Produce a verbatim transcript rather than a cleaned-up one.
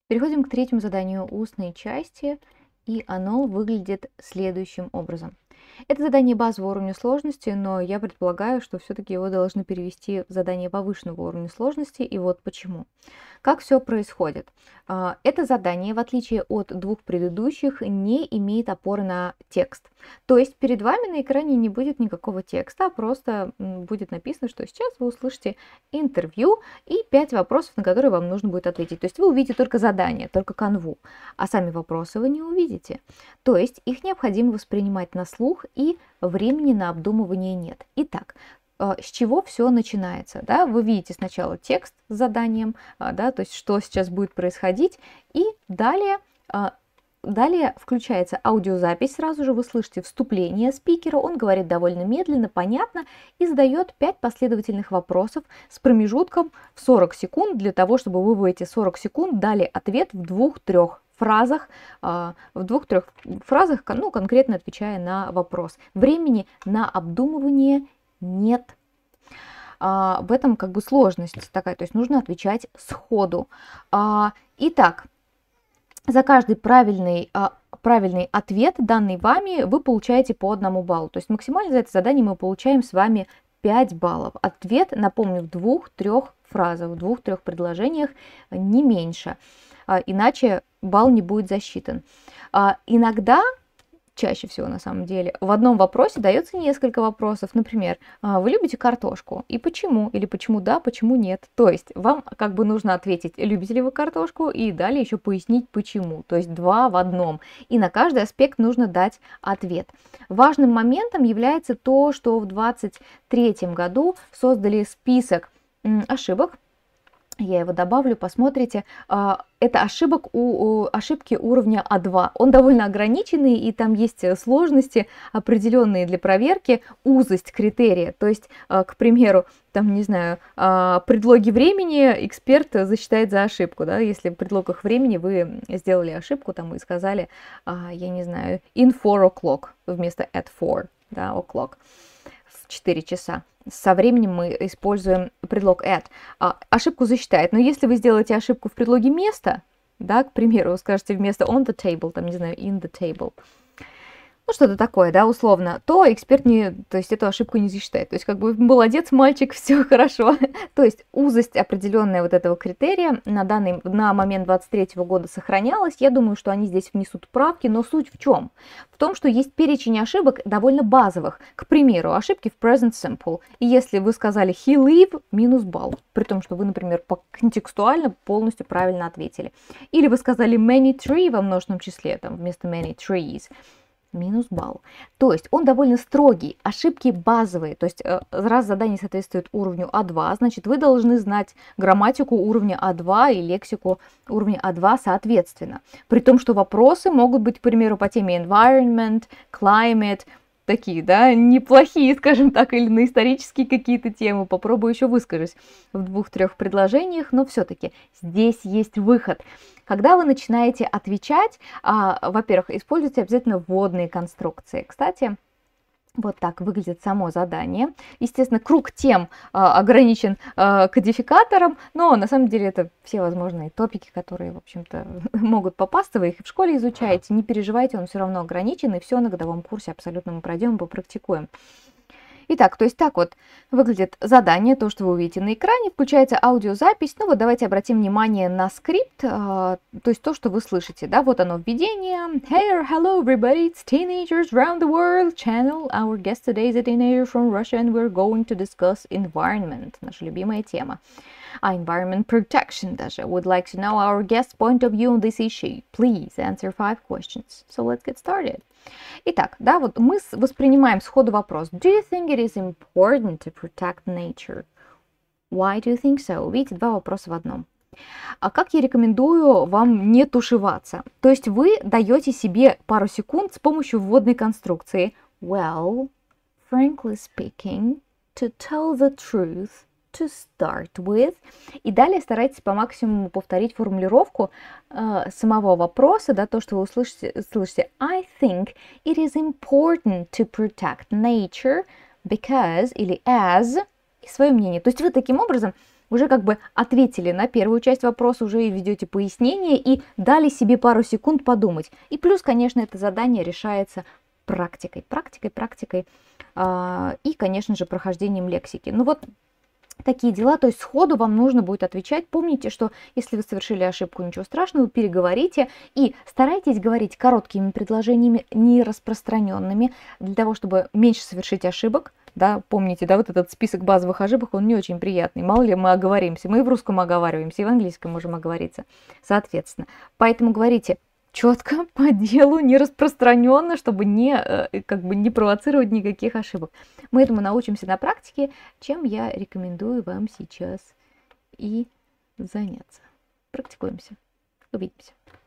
Переходим к третьему заданию устной части, и оно выглядит следующим образом. Это задание базового уровня сложности, но я предполагаю, что все-таки его должны перевести в задание повышенного уровня сложности, и вот почему. Как все происходит? А, Это задание, в отличие от двух предыдущих, не имеет опоры на текст. То есть перед вами на экране не будет никакого текста, а просто м, будет написано, что сейчас вы услышите интервью и пять вопросов, на которые вам нужно будет ответить. То есть вы увидите только задание, только канву, а сами вопросы вы не увидите. То есть их необходимо воспринимать на слух, и времени на обдумывание нет. Итак, э, с чего все начинается? Да? Вы видите сначала текст с заданием, а, да, то есть что сейчас будет происходить, и далее, а, далее включается аудиозапись, сразу же вы слышите вступление спикера, он говорит довольно медленно, понятно и задает пять последовательных вопросов с промежутком в сорок секунд для того, чтобы вы в эти сорок секунд дали ответ в двух-трех фразах, в двух-трех фразах, ну, конкретно отвечая на вопрос. Времени на обдумывание нет. В этом как бы сложность такая, то есть нужно отвечать сходу. Итак, за каждый правильный, правильный ответ, данный вами, вы получаете по одному баллу. То есть максимально за это задание мы получаем с вами пять баллов. Ответ, напомню, в двух-трех фразах, в двух-трех предложениях, не меньше. Иначе балл не будет засчитан. Иногда, чаще всего на самом деле, в одном вопросе дается несколько вопросов. Например, вы любите картошку? И почему? Или почему да, почему нет? То есть вам как бы нужно ответить, любите ли вы картошку, и далее еще пояснить почему. То есть два в одном. И на каждый аспект нужно дать ответ. Важным моментом является то, что в двадцать третьем году создали список ошибок. Я его добавлю, посмотрите. Это ошибок у, ошибки уровня А два. Он довольно ограниченный, и там есть сложности определенные для проверки, узость критерия. То есть, к примеру, там, не знаю, предлоги времени эксперт засчитает за ошибку. Да? Если в предлогах времени вы сделали ошибку там, и сказали, я не знаю, in four o'clock вместо at four, да, o'clock, в четыре часа. Со временем мы используем предлог at. А, ошибку засчитает. Но если вы сделаете ошибку в предлоге место, да, к примеру, вы скажете вместо on the table, там, не знаю, in the table, ну, что-то такое, да, условно, то эксперт не, то есть эту ошибку не засчитает. То есть, как бы, молодец, мальчик, все хорошо. То есть, узость определенная вот этого критерия на данный, на момент двадцать третьего года сохранялась. Я думаю, что они здесь внесут правки, но суть в чем? В том, что есть перечень ошибок довольно базовых. К примеру, ошибки в present simple. И если вы сказали he leave, минус балл. При том, что вы, например, контекстуально полностью правильно ответили. Или вы сказали many tree во множественном числе, там, вместо many trees. Минус балл. То есть он довольно строгий, ошибки базовые. То есть раз задание соответствует уровню А два, значит вы должны знать грамматику уровня А два и лексику уровня А два соответственно. При том, что вопросы могут быть, к примеру, по теме environment, climate, такие, да, неплохие, скажем так, или на исторические какие-то темы. Попробую еще выскажусь в двух-трех предложениях, но все-таки здесь есть выход. Когда вы начинаете отвечать, а, во-первых, используйте обязательно вводные конструкции. Кстати, вот так выглядит само задание. Естественно, круг тем а, ограничен а, кодификатором, но на самом деле это все возможные топики, которые, в общем-то, могут попасться. Вы их в школе изучаете, не переживайте, он все равно ограничен, и все на годовом курсе абсолютно мы пройдем, попрактикуем. Итак, то есть так вот выглядит задание, то, что вы увидите на экране, включается аудиозапись. Ну вот давайте обратим внимание на скрипт, э, то есть то, что вы слышите, да, вот оно введение. Hey, hello everybody, it's teenagers around the world channel. Our guest today is a teenager from Russia and we're going to discuss environment, наша любимая тема. А environment protection даже. Would like to know our guest's point of view on this issue. Please answer five questions. So let's get started. Итак, да, вот мы воспринимаем сходу вопрос. Do you think it is important to protect nature? Why do you think so? Видите, два вопроса в одном. А как я рекомендую вам не тушеваться? То есть вы даете себе пару секунд с помощью вводной конструкции. Well, frankly speaking, to tell the truth, to start with. И далее старайтесь по максимуму повторить формулировку э, самого вопроса, да, то, что вы услышите, слышите. I think it is important to protect nature because или as, и свое мнение. То есть вы таким образом уже как бы ответили на первую часть вопроса, уже ведете пояснение и дали себе пару секунд подумать. И плюс, конечно, это задание решается практикой, практикой, практикой а, и, конечно же, прохождением лексики. Ну вот такие дела, то есть сходу вам нужно будет отвечать. Помните, что если вы совершили ошибку, ничего страшного, переговорите и старайтесь говорить короткими предложениями, не распространенными, для того, чтобы меньше совершить ошибок. Да, помните, да, вот этот список базовых ошибок, он не очень приятный. Мало ли мы оговоримся, мы и в русском оговариваемся, и в английском можем оговориться, соответственно. Поэтому говорите четко, по делу, не распространенно, чтобы не, как бы не провоцировать никаких ошибок. Мы этому научимся на практике, чем я рекомендую вам сейчас и заняться. Практикуемся. Увидимся.